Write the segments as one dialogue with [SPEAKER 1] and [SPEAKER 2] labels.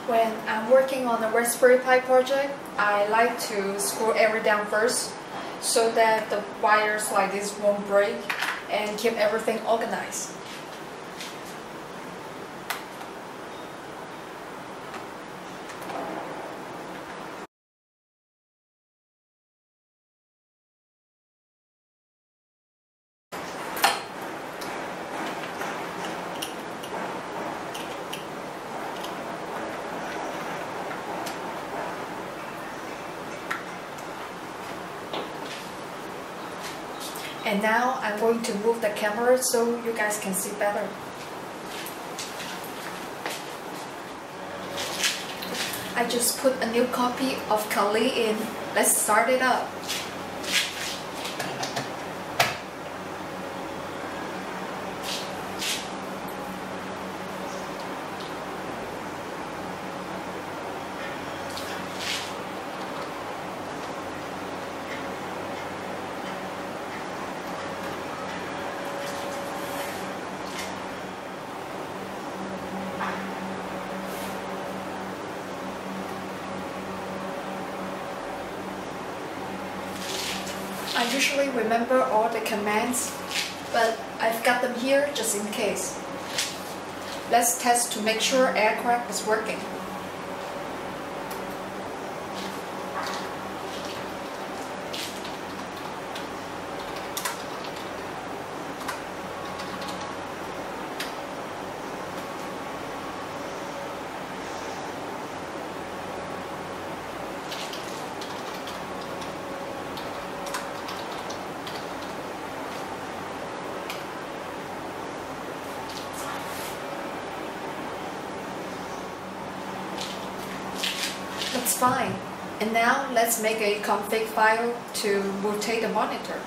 [SPEAKER 1] When I'm working on a Raspberry Pi project, I like to screw everything down first so that the wires like this won't break and keep everything organized. And now I'm going to move the camera so you guys can see better. I just put a new copy of Kali in. Let's start it up. I usually remember all the commands, but I've got them here just in case. Let's test to make sure aircraft is working. That's fine. And now let's make a config file to rotate the monitor.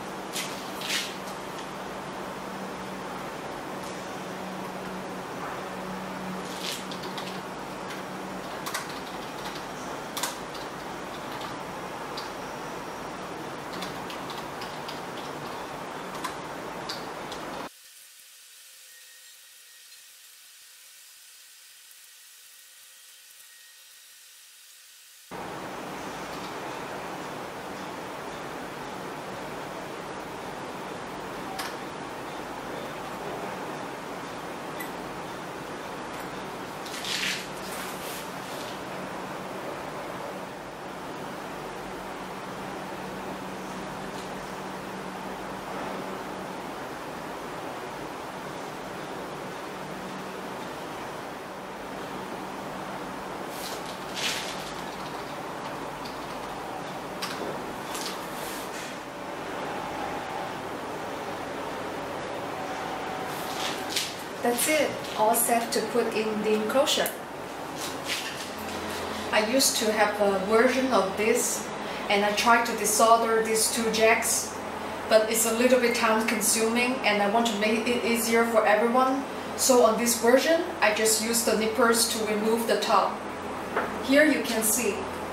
[SPEAKER 1] That's it, all set to put in the enclosure. I used to have a version of this and I tried to desolder these two jacks, but it's a little bit time consuming and I want to make it easier for everyone. So on this version, I just used the nippers to remove the top. Here you can see.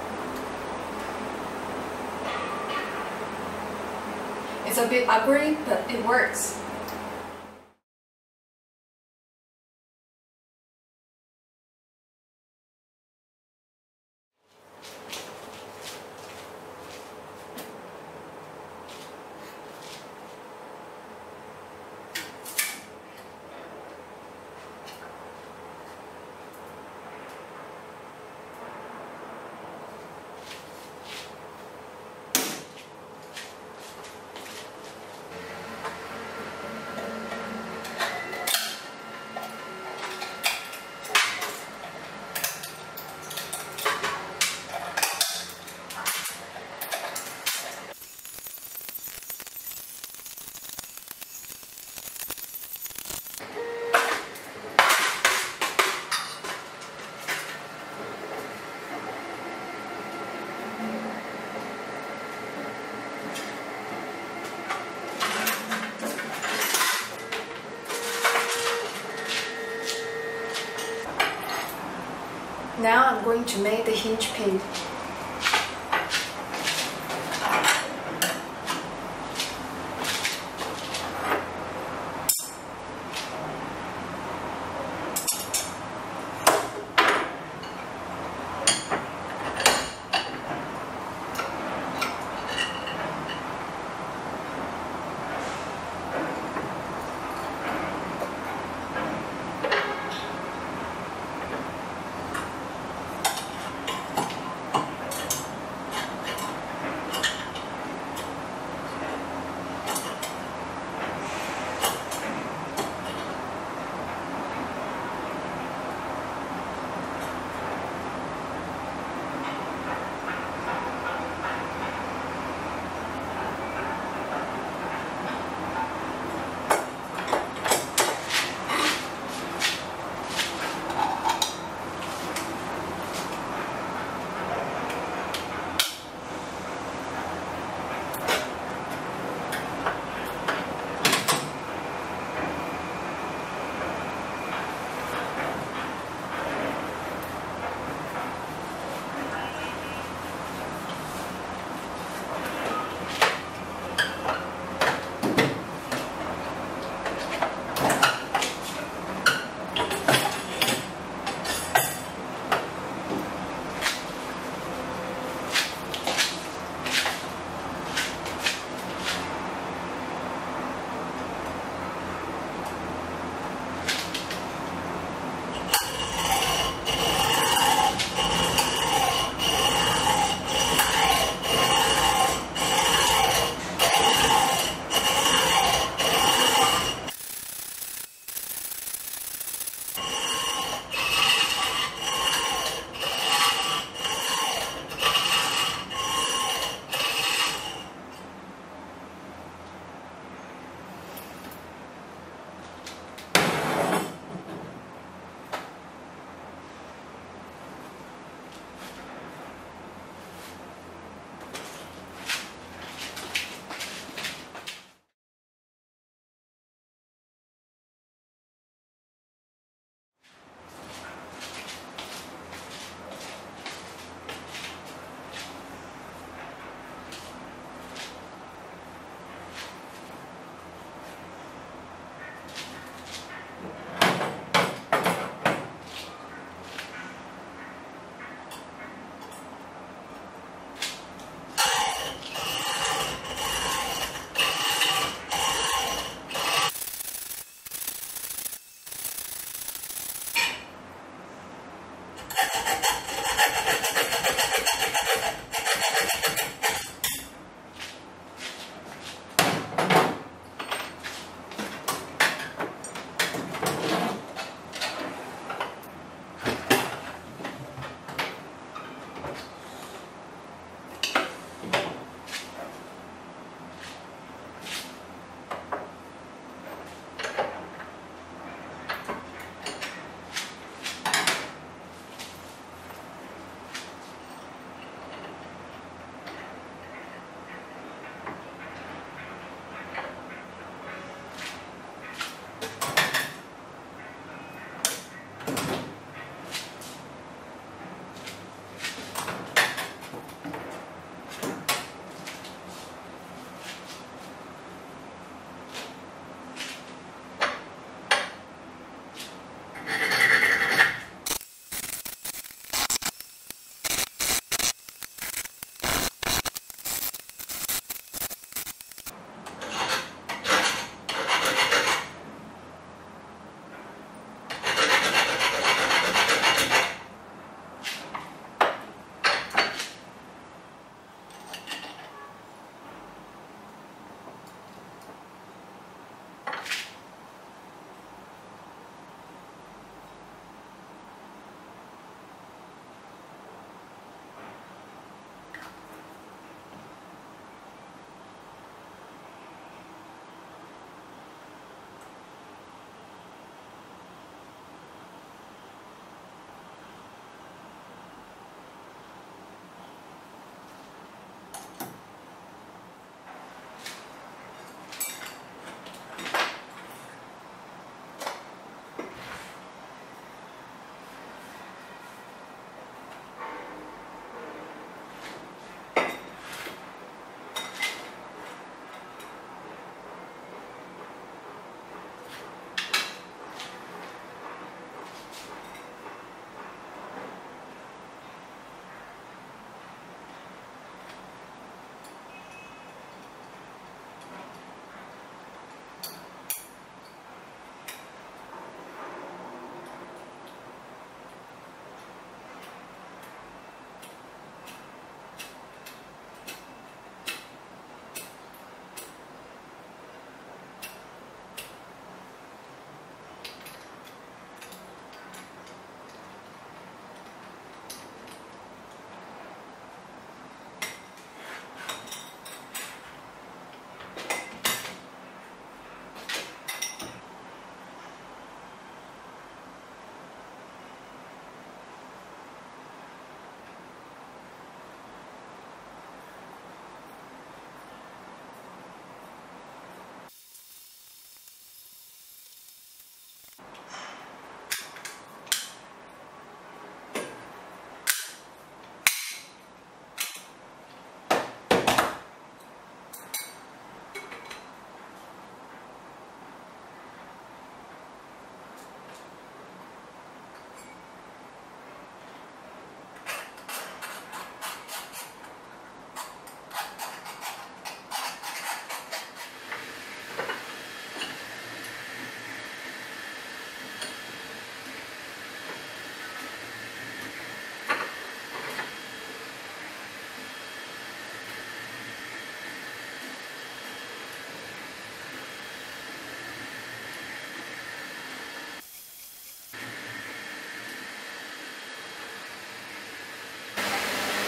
[SPEAKER 1] It's a bit ugly, but it works. Now I'm going to make the hinge pin.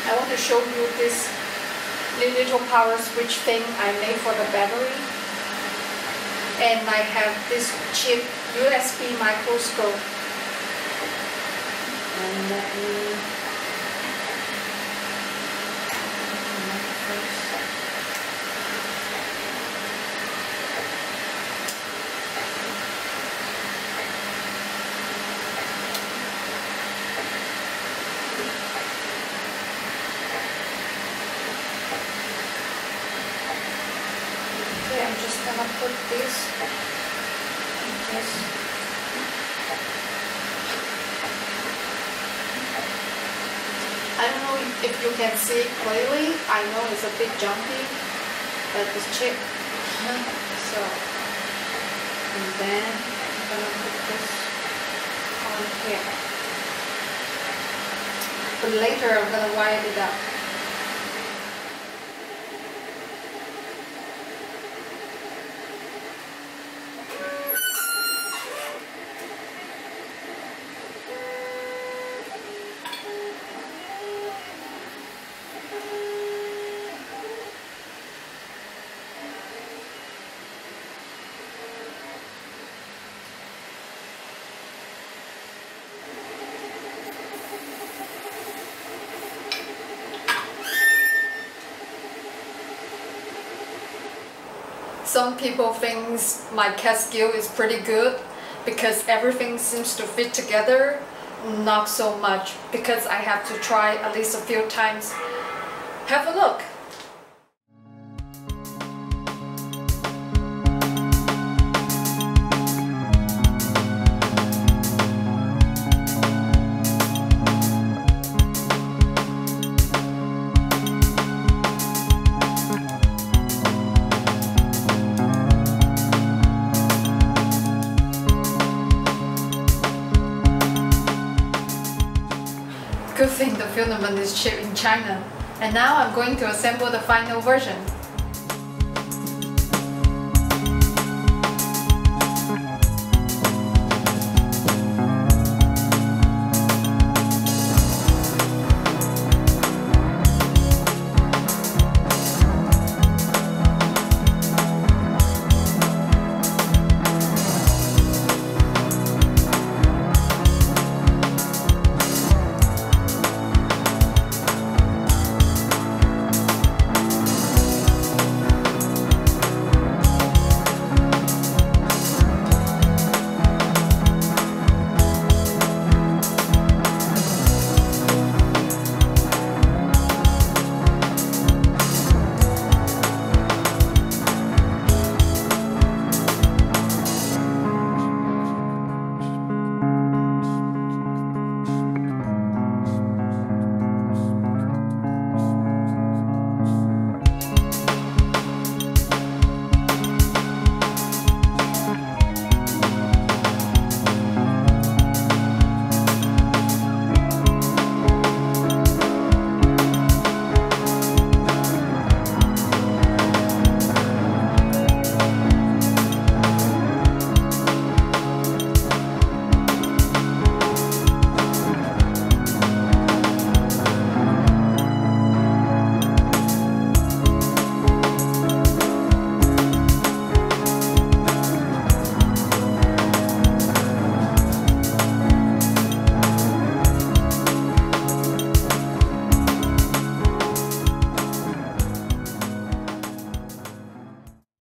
[SPEAKER 1] I want to show you this little power switch thing I made for the battery. And I have this cheap USB microscope. And let me I'm just gonna put this I don't know if you can see it clearly. I know it's a bit jumpy, but it's cheap. So, and then I'm gonna put this on here. But later I'm gonna wire it up. Some people think my CAD skill is pretty good because everything seems to fit together. Not so much, because I have to try at least a few times. Have a look! Good thing the filament is shipped in China. And now I'm going to assemble the final version.